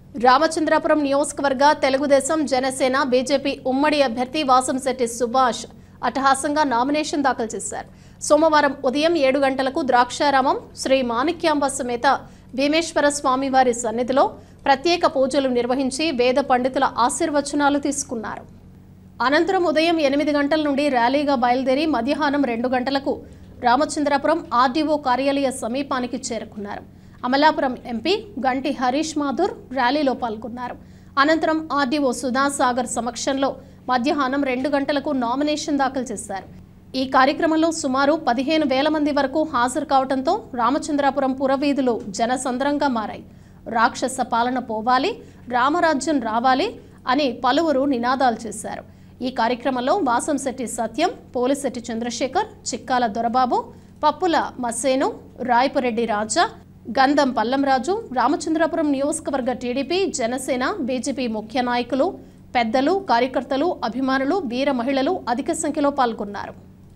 రామచంద్రాపురం నియోజకవర్గ తెలుగుదేశం జనసేన బీజేపీ ఉమ్మడి అభ్యర్థి వాసంశెట్టి సుభాష్ అట్టహాసంగా నామినేషన్ దాఖలు చేశారు. సోమవారం ఉదయం 7 గంటలకు ద్రాక్షారామం శ్రీ మాణిక్యాంబ సమేత భీమేశ్వర స్వామివారి సన్నిధిలో ప్రత్యేక పూజలు నిర్వహించి వేద పండితుల ఆశీర్వచనాలు తీసుకున్నారు. అనంతరం ఉదయం 8 గంటల నుండి ర్యాలీగా బయలుదేరి మధ్యాహ్నం 2 గంటలకు రామచంద్రాపురం ఆర్డీఓ కార్యాలయ సమీపానికి చేరుకున్నారు. అమలాపురం ఎంపీ గంటి హరీష్ మాథుర్ ర్యాలీలో పాల్గొన్నారు. అనంతరం ఆర్డీఓ సుధాసాగర్ సమక్షంలో మధ్యాహ్నం 2 గంటలకు నామినేషన్ దాఖలు చేశారు. ఈ కార్యక్రమంలో సుమారు 15,000 మంది వరకు హాజరు కావడంతో రామచంద్రాపురం పురవీధులు జనసంద్రంగా మారాయి. రాక్షస పాలన పోవాలి, రామరాజ్యం రావాలి అని పలువురు నినాదాలు చేశారు. ఈ కార్యక్రమంలో వాసంశెట్టి సత్యం, పోలిశెట్టి చంద్రశేఖర్, చిక్కాల దొరబాబు, పప్పుల మస్సేను, రాయపురెడ్డి రాజా, గంధం పల్లంరాజు, రామచంద్రాపురం నియోజకవర్గ టీడీపీ, జనసేన, బీజేపీ ముఖ్య నాయకులు, పెద్దలు, కార్యకర్తలు, అభిమానులు, వీర మహిళలు అధిక సంఖ్యలో పాల్గొన్నారు.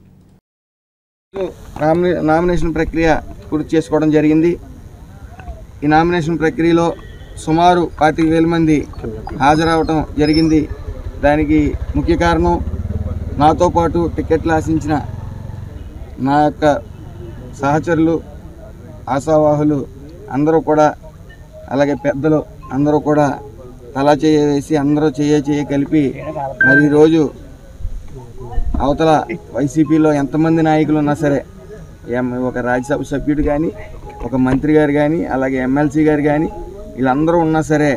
నామినేషన్ ప్రక్రియ పూర్తి చేసుకోవడం జరిగింది. ఈ నామినేషన్ ప్రక్రియలో సుమారు 25,000 మంది హాజరవటం జరిగింది. దానికి ముఖ్య కారణం నాతో పాటు టికెట్లు ఆశించిన నా యొక్క సహచరులు, ఆశావాహులు అందరూ కూడా, అలాగే పెద్దలు అందరూ కూడా తలా చేయ వేసి అందరూ చేయ కలిపి మరి ఈరోజు అవతల వైసీపీలో ఎంతమంది నాయకులు ఉన్నా సరే, ఒక రాజ్యసభ సభ్యుడు కానీ, ఒక మంత్రి గారు కానీ, అలాగే ఎమ్మెల్సీ గారు కానీ, వీళ్ళందరూ ఉన్నా సరే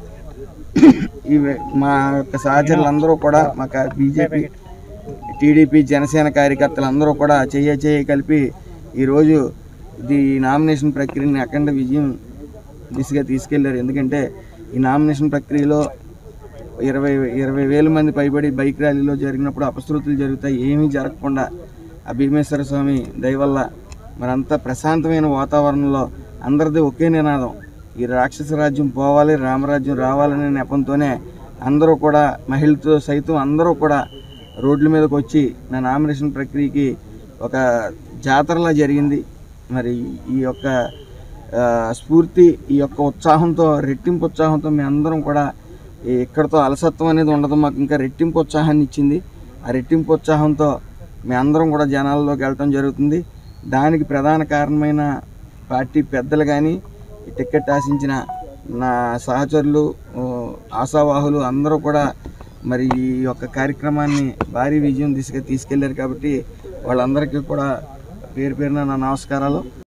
మా యొక్క సహచరులు అందరూ కూడా, మా బీజేపీ, టీడీపీ, జనసేన కార్యకర్తలు అందరూ కూడా చేయ కలిపి ఈరోజు ఈ నామినేషన్ ప్రక్రియని అఖండ విజయం దిశగా తీసుకెళ్లారు. ఎందుకంటే ఈ నామినేషన్ ప్రక్రియలో 20,000 మంది పైబడి బైక్ ర్యాలీలో జరిగినప్పుడు అపశృతులు జరుగుతాయి. ఏమీ జరగకుండా ఆ భీమేశ్వర స్వామి దయవల్ల మరంతా ప్రశాంతమైన వాతావరణంలో అందరిది ఒకే నినాదం, ఈ రాక్షస రాజ్యం పోవాలి, రామరాజ్యం రావాలనే నెపంతోనే అందరూ కూడా, మహిళలతో సైతం అందరూ కూడా రోడ్ల మీదకి వచ్చి నా నామినేషన్ ప్రక్రియకి ఒక జాతరలా జరిగింది. మరి ఈ యొక్క స్ఫూర్తి, ఈ యొక్క ఉత్సాహంతో, రెట్టింపు ఉత్సాహంతో మీ అందరం కూడా ఇక్కడతో అలసత్వం అనేది ఉండదు, మాకు ఇంకా రెట్టింపు ఉత్సాహాన్ని ఇచ్చింది. ఆ రెట్టింపు ఉత్సాహంతో మీ అందరం కూడా జనాల్లోకి వెళ్ళటం జరుగుతుంది. దానికి ప్రధాన కారణమైన పార్టీ పెద్దలు కానీ, టికెట్ ఆశించిన నా సహచరులు, ఆశావాహులు అందరూ కూడా మరి ఈ యొక్క కార్యక్రమాన్ని భారీ విజయం దిశగా తీసుకెళ్లారు. కాబట్టి వాళ్ళందరికీ కూడా పేరు పేరున నా నమస్కారాలు.